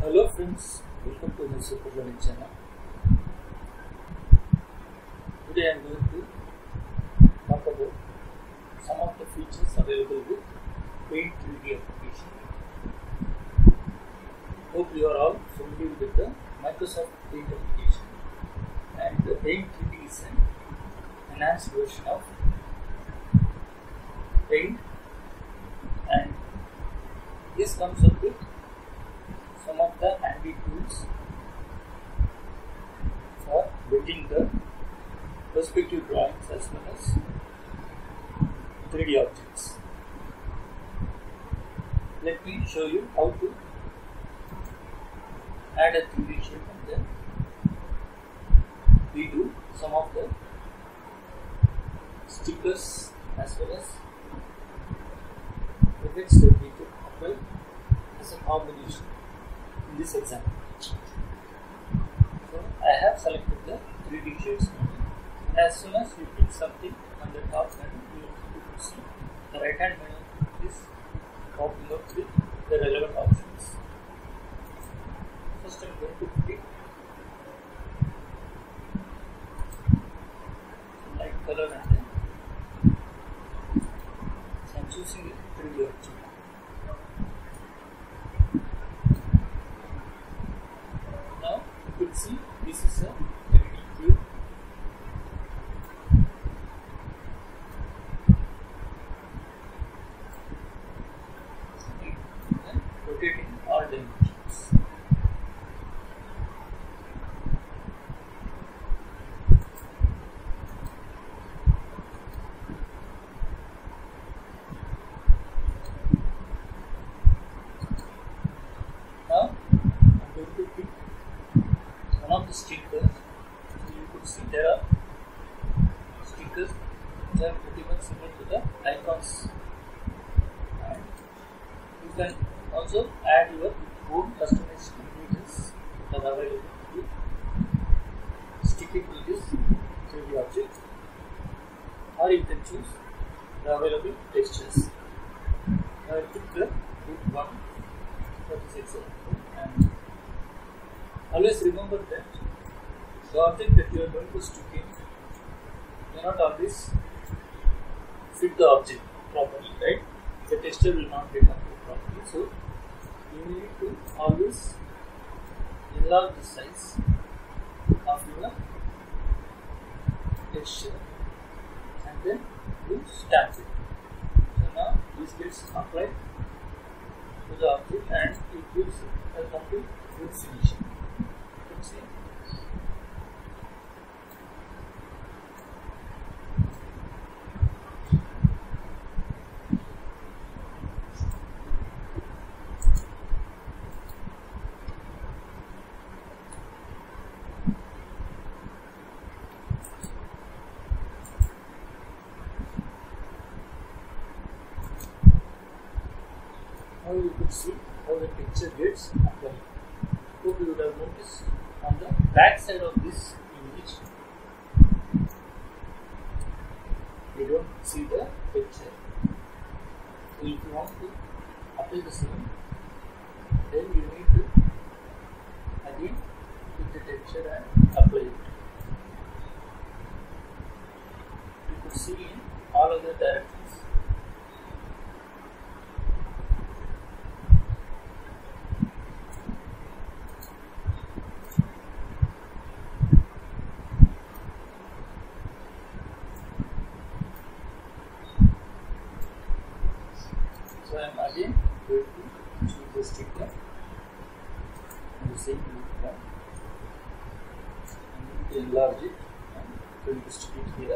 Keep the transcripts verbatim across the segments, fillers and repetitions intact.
Hello friends, welcome to my Super Learning channel. Today I am going to talk about some of the features available with Paint three D application. Hope you are all familiar with the Microsoft Paint application, and the Paint three D is an enhanced version of Paint, and this comes up with some of the handy tools for building the perspective drawings as well as three D objects. Let me show you how to add a three D shape, and then we do some of the stickers as well as effects that we could apply as a combination in this example. So I have selected the three D shapes menu, and as soon as you click something on the top menu, you will see the right hand menu is popping up with the relevant options. First I am going to pick light color, and then I am choosing a three D object. See, this is a three D cube. And rotating all dimensions. Now I'm going to pick one of the stickers. So you could see there are stickers which are pretty much similar to the icons, and you can also add your own customized images that are available to you, stick it to this three D object, or you can choose the available textures. Now I pick the group one for this example, and always remember that the object that you are going to stick in may not always fit the object properly, right? The texture will not get applied properly. So you need to always enlarge the size of your texture, and then you stamp it. So now this gets applied to the object, and it gives a complete full finish. See. Now you could see how the texture gets applied. Hope you would have noticed on the back side of this image, you don't see the texture. So if you want to apply the same, then you need to again pick the texture and apply it. You could see in all other directions. So I am again going to choose the sticker and the same group one. I'm going to enlarge it and going to stick it here,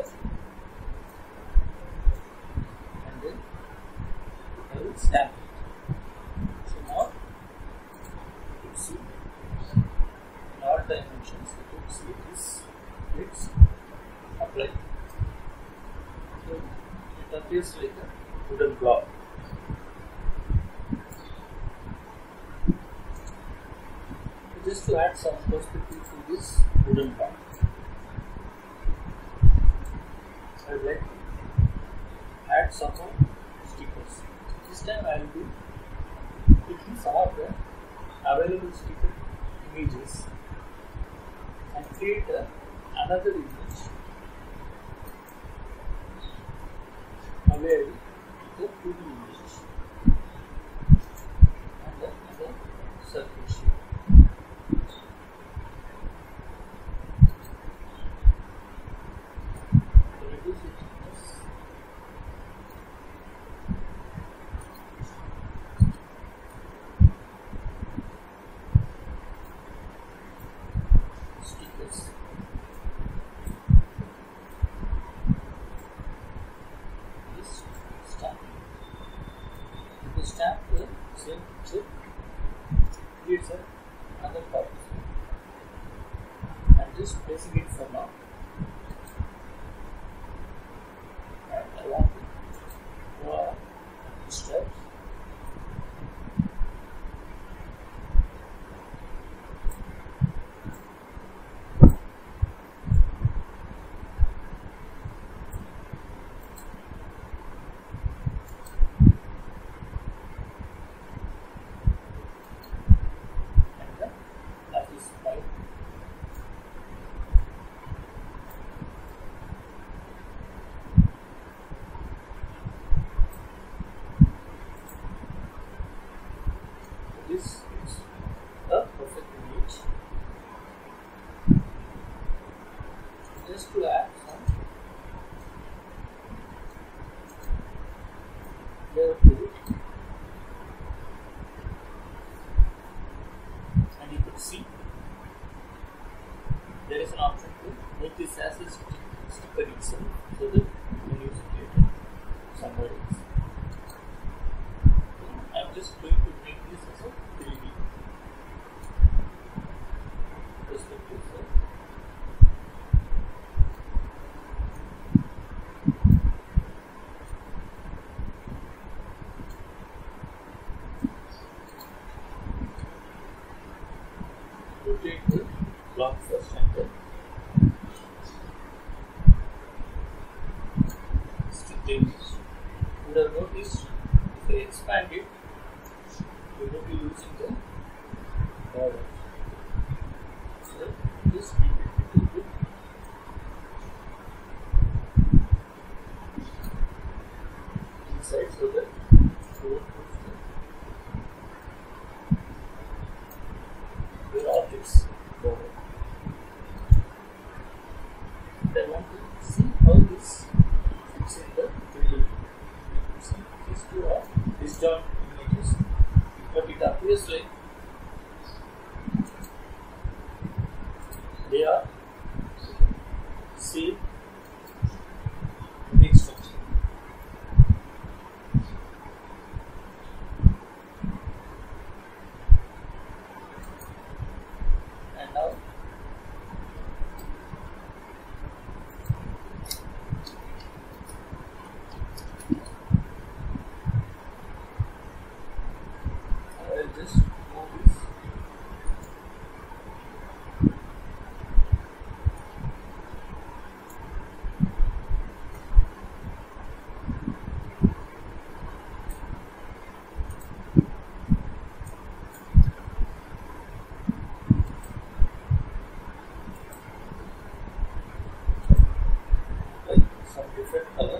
and then I will stamp it. So now you can see in all dimensions you can see this gets applied. So it appears like a wooden block. Just to add some perspective to this wooden block, I would like to add some more stickers. This time I will be picking some of the available sticker images and create a, another image available the two D image and the other circle shape. Reduce its thickness. Stickers. This stamp. If you stamp the same picture, creates another copy. I'm just placing it for now. And I want to draw the stripes. This is a perfect image. Just to add some layer to it, and you could see there is an option to make this as a sticker itself, so that you can use it later somewhere else. I'm just going to make this as a three D perspective. So rotate the block first and then stick the image. You would have noticed if I expand it, we will be using the border. So just keep it a little bit. Inside so that you won't push the your objects border. And I want to see how this fits in the three D. You see these two are disjoint images, but it appears like they are same image structure. And now I'll just move this. Like some different color.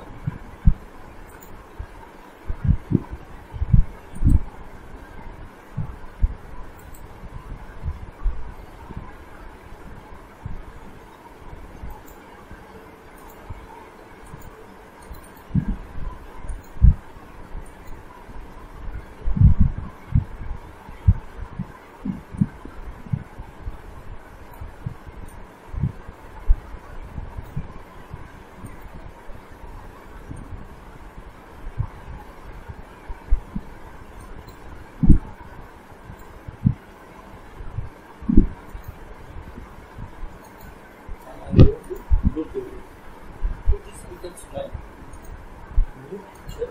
And I want to look at it. So this becomes my new picture.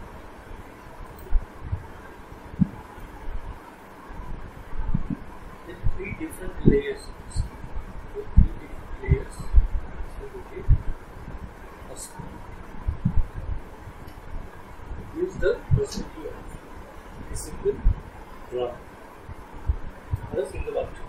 With three different layers. With three different layers. So rotate. First, use the perspective of a single draw. or a single object.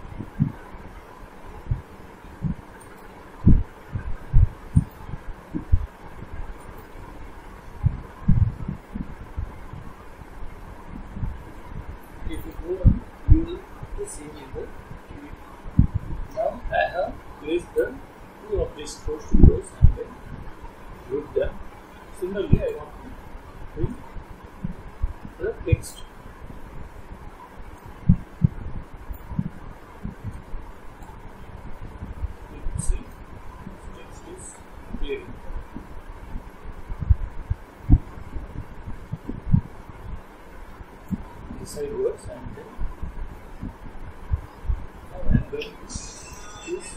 If you go on, you will the same in the view. Now I have placed the two objects close to close and then group them. Similarly, I want to bring the text. You can see this text is appearing. Side words and then now I am going to choose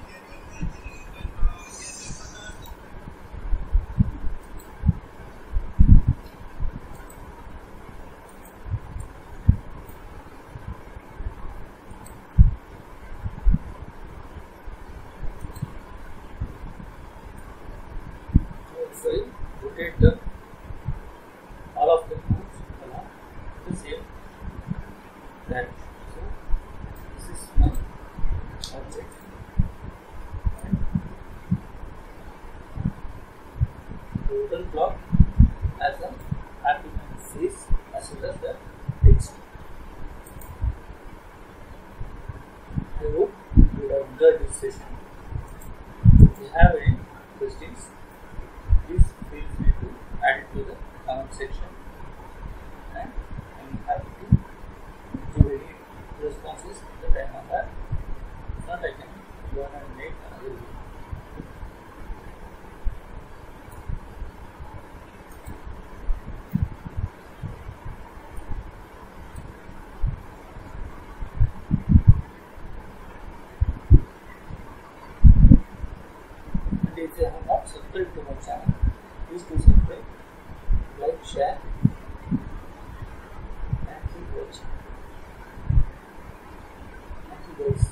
so if I rotate the all of the moves along the same that so this is my object and total block as a applicant face as well as the text. I hope you have enjoyed this session. If you have any questions, please feel free to add it to the comment section and I am happy to give any responses that I have had. If not, I can go on and make another video. And if you have not subscribed to my channel, please do subscribe, like, share, and keep watching. Thank you guys.